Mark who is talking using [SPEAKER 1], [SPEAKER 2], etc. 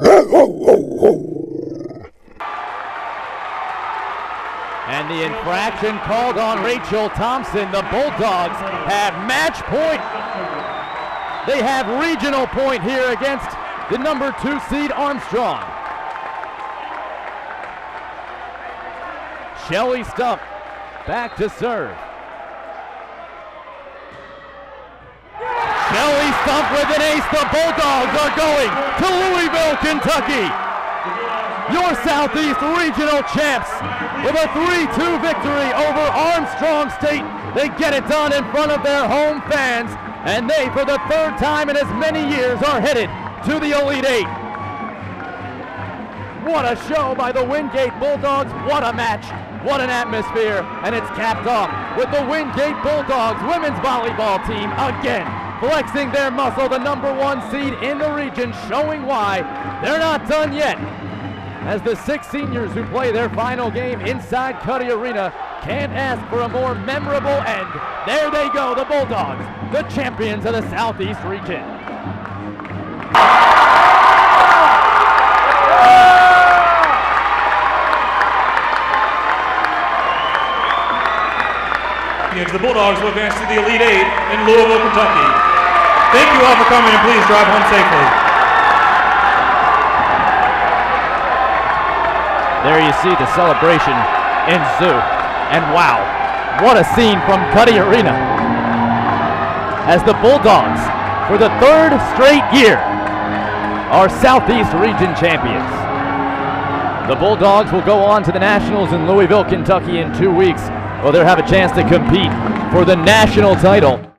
[SPEAKER 1] And the infraction called on Rachel Thompson. The Bulldogs have match point. They have regional point here against the number 2 seed Armstrong. Shelly Stumpff back to serve. Shelly Stumpff with an ace. The Bulldogs are going to Louisville, Kentucky. Your Southeast Regional champs with a 3-2 victory over Armstrong State. They get it done in front of their home fans, and they, for the 3rd time in as many years, are headed to the Elite Eight. What a show by the Wingate Bulldogs. What a match. What an atmosphere. And it's capped off with the Wingate Bulldogs women's volleyball team again flexing their muscle, the number 1 seed in the region, showing why they're not done yet, as the 6 seniors who play their final game inside Cuddy Arena can't ask for a more memorable end. There they go, the Bulldogs, the champions of the Southeast region.
[SPEAKER 2] The Bulldogs will advance to the Elite Eight in Louisville, Kentucky. Thank you all for coming, and please drive home safely.
[SPEAKER 1] There you see the celebration in Zoo. And wow, what a scene from Cuddy Arena, as the Bulldogs, for the 3rd straight year, are Southeast Region champions. The Bulldogs will go on to the Nationals in Louisville, Kentucky in 2 weeks, where they'll have a chance to compete for the national title.